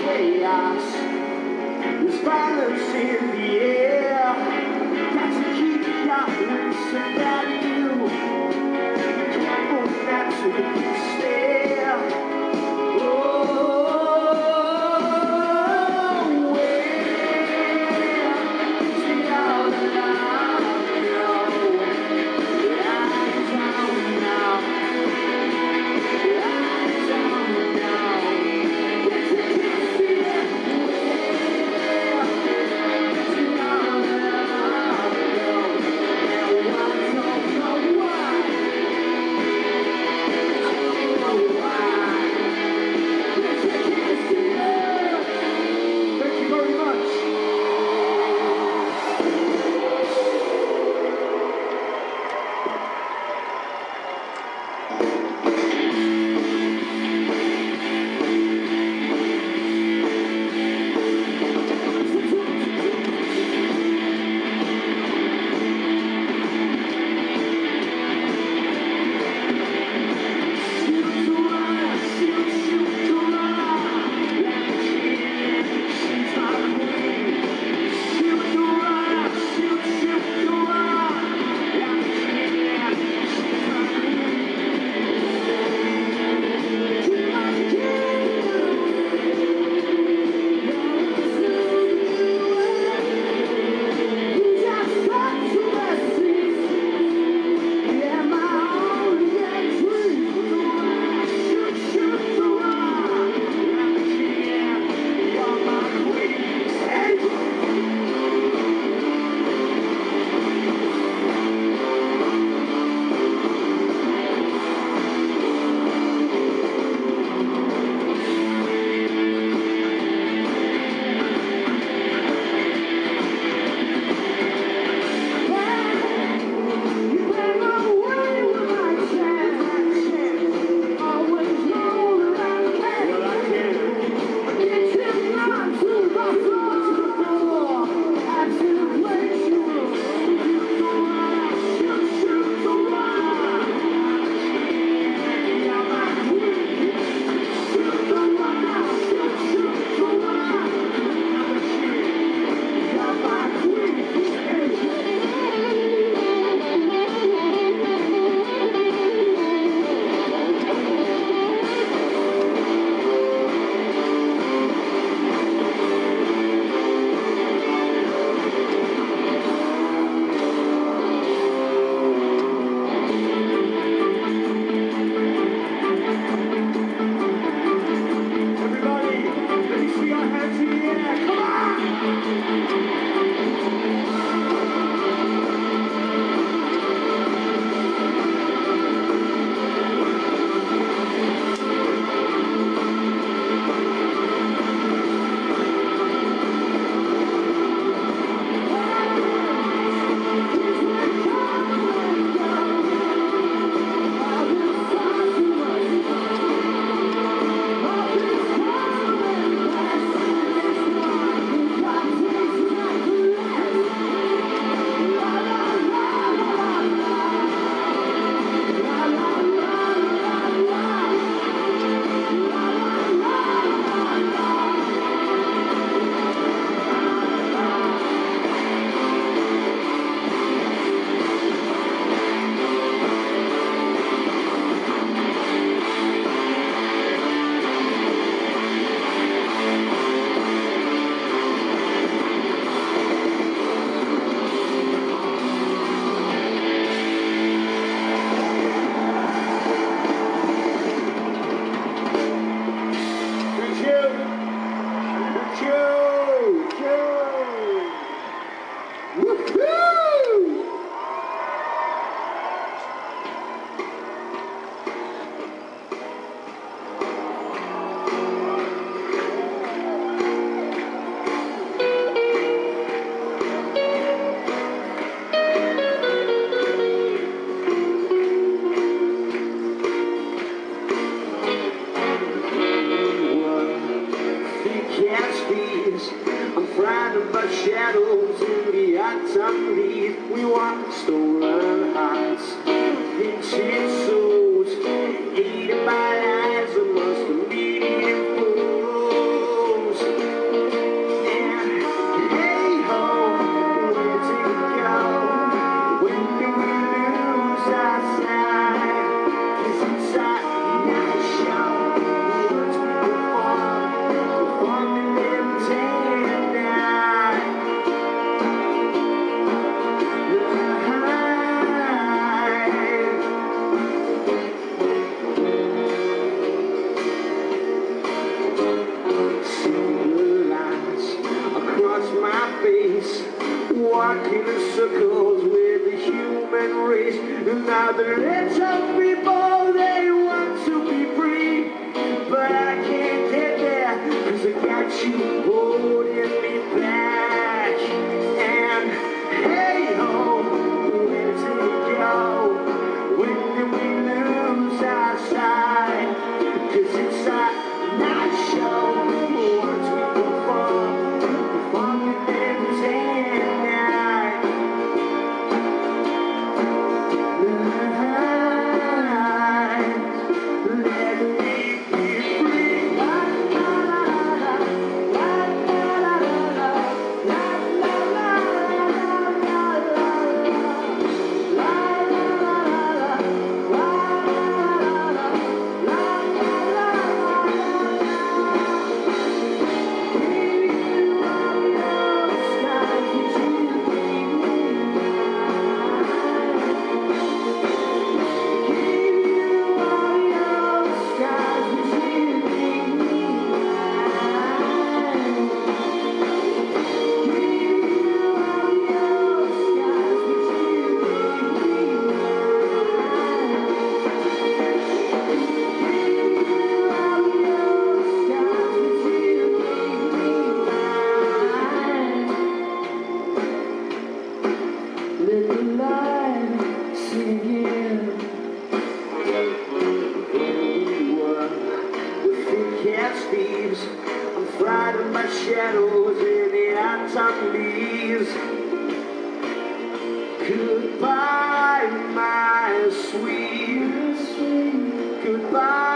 chaos. There's violence in the air. Got to keep your wits about you. Careful not to stare. walking in circles with the human race. And now the little people, they want to be free, but I can't get there, 'cause I got you holding me back. And hey ho, where does it go? When do we lose our sight? 'Cause it's a night show. Once we perform, performing every day and night. Let me be free. La la la la, la la la la, la la la la, la la la la, la la la la. Let the light sink in. Everyone with thick as thieves, I'm frightened by shadows in the autumn leaves. Goodbye, my sweet, goodbye.